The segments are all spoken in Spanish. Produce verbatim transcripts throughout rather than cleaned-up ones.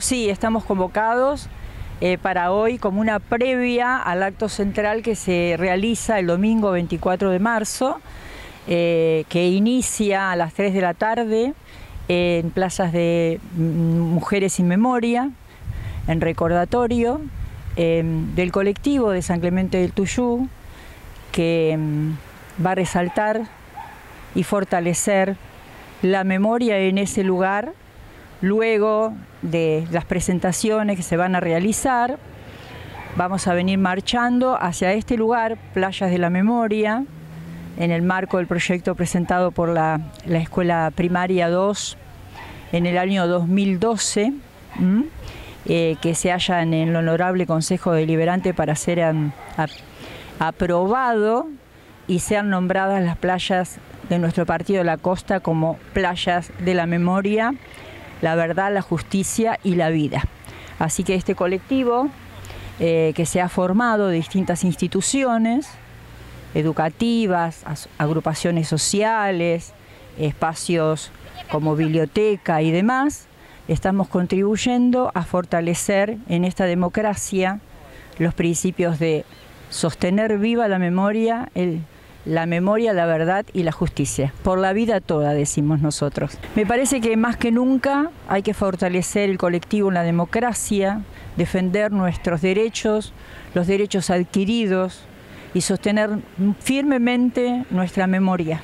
sí, estamos convocados eh, para hoy como una previa al acto central que se realiza el domingo veinticuatro de marzo, eh, que inicia a las tres de la tarde en plazas de Mujeres sin Memoria, en recordatorio eh, del colectivo de San Clemente del Tuyú, que eh, va a resaltar y fortalecer la memoria en ese lugar, luego de las presentaciones que se van a realizar. Vamos a venir marchando hacia este lugar, Playas de la Memoria, en el marco del proyecto presentado por la, la Escuela Primaria dos en el año dos mil doce, ¿m? Eh, que se halla en el Honorable Consejo Deliberante para ser um, a, aprobado y sean nombradas las playas de nuestro partido de la costa como Playas de la Memoria, la verdad, la justicia y la vida. Así que este colectivo eh, que se ha formado de distintas instituciones educativas, agrupaciones sociales, espacios como biblioteca y demás, estamos contribuyendo a fortalecer en esta democracia los principios de sostener viva la memoria, el, la memoria, la verdad y la justicia. Por la vida toda, decimos nosotros. Me parece que más que nunca hay que fortalecer el colectivo en la democracia, defender nuestros derechos, los derechos adquiridos y sostener firmemente nuestra memoria.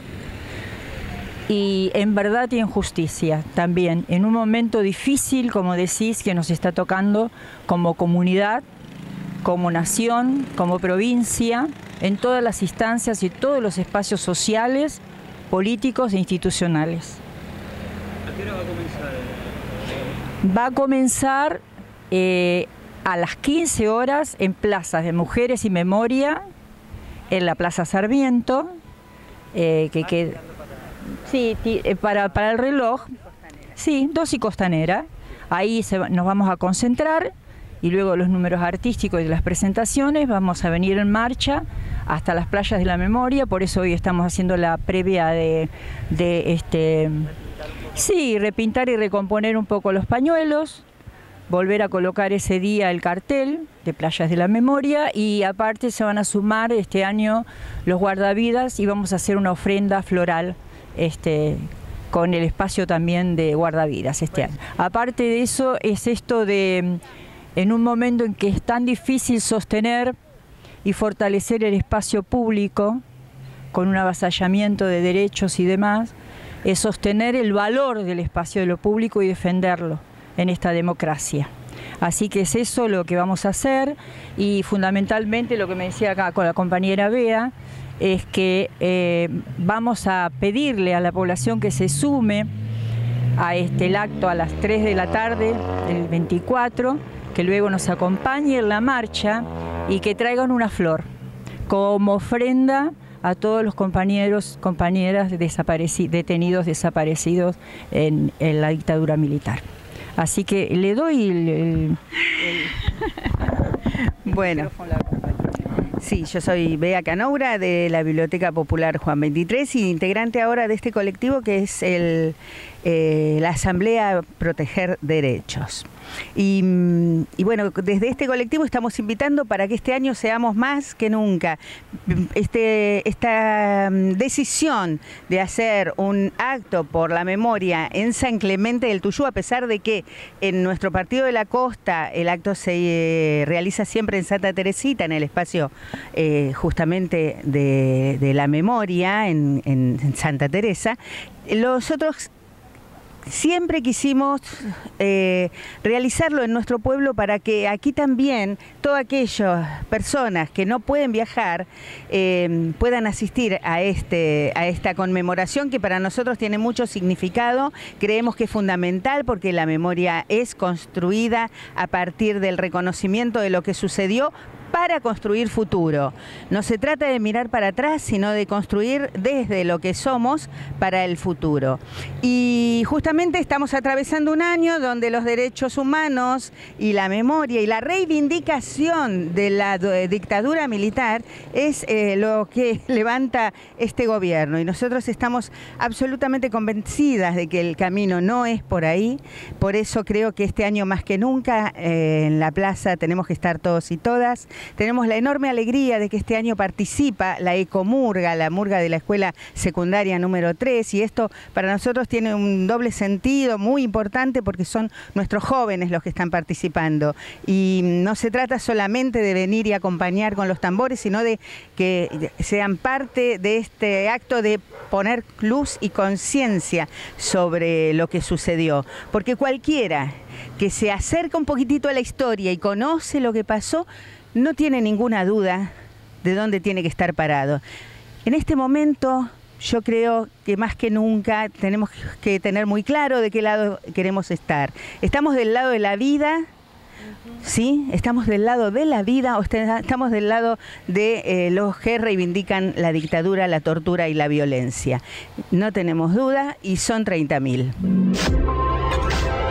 Y en verdad y en justicia también, en un momento difícil, como decís, que nos está tocando como comunidad, como nación, como provincia, en todas las instancias y todos los espacios sociales, políticos e institucionales. ¿A qué hora va a comenzar? Va a comenzar eh, a las quince horas en plazas de Mujeres y Memoria, en la Plaza Sarmiento, eh, que queda... Sí, para, para el reloj, sí, dos y Costanera. Ahí se, nos vamos a concentrar y luego los números artísticos y las presentaciones vamos a venir en marcha hasta las Playas de la Memoria. Por eso hoy estamos haciendo la previa de, de este, sí, repintar y recomponer un poco los pañuelos, volver a colocar ese día el cartel de Playas de la Memoria y aparte se van a sumar este año los guardavidas y vamos a hacer una ofrenda floral Este, con el espacio también de guardavidas este año. Aparte de eso, es esto de, en un momento en que es tan difícil sostener y fortalecer el espacio público, con un avasallamiento de derechos y demás, es sostener el valor del espacio de lo público y defenderlo en esta democracia. Así que es eso lo que vamos a hacer y fundamentalmente lo que me decía acá con la compañera Bea, es que eh, vamos a pedirle a la población que se sume a este el acto a las tres de la tarde del veinticuatro, que luego nos acompañe en la marcha y que traigan una flor como ofrenda a todos los compañeros, compañeras desapareci- detenidos, desaparecidos en, en la dictadura militar. Así que le doy el... el, el bueno. Sí, yo soy Bea Canoura de la Biblioteca Popular Juan veintitrés y integrante ahora de este colectivo que es el, eh, la Asamblea Proteger Derechos. Y, y bueno, desde este colectivo estamos invitando para que este año seamos más que nunca. Este, esta decisión de hacer un acto por la memoria en San Clemente del Tuyú, a pesar de que en nuestro partido de la costa el acto se eh, realiza siempre en Santa Teresita, en el espacio eh, justamente de, de la memoria, en, en, en Santa Teresa, nosotros siempre quisimos eh, realizarlo en nuestro pueblo para que aquí también todas aquellas personas que no pueden viajar eh, puedan asistir a, este, a esta conmemoración que para nosotros tiene mucho significado. Creemos que es fundamental porque la memoria es construida a partir del reconocimiento de lo que sucedió para construir futuro. No se trata de mirar para atrás, sino de construir desde lo que somos para el futuro. Y justamente estamos atravesando un año donde los derechos humanos y la memoria y la reivindicación de la dictadura militar es eh, lo que levanta este gobierno. Y nosotros estamos absolutamente convencidas de que el camino no es por ahí. Por eso creo que este año más que nunca eh, en la plaza tenemos que estar todos y todas. Tenemos la enorme alegría de que este año participa la Ecomurga, la murga de la escuela secundaria número tres, y esto para nosotros tiene un doble sentido muy importante porque son nuestros jóvenes los que están participando. Y no se trata solamente de venir y acompañar con los tambores, sino de que sean parte de este acto de poner luz y conciencia sobre lo que sucedió. Porque cualquiera que se acerca un poquitito a la historia y conoce lo que pasó, no tiene ninguna duda de dónde tiene que estar parado. En este momento yo creo que más que nunca tenemos que tener muy claro de qué lado queremos estar. ¿Estamos del lado de la vida? ¿Sí? ¿Estamos del lado de la vida o estamos del lado de eh, los que reivindican la dictadura, la tortura y la violencia? No tenemos duda y son treinta mil.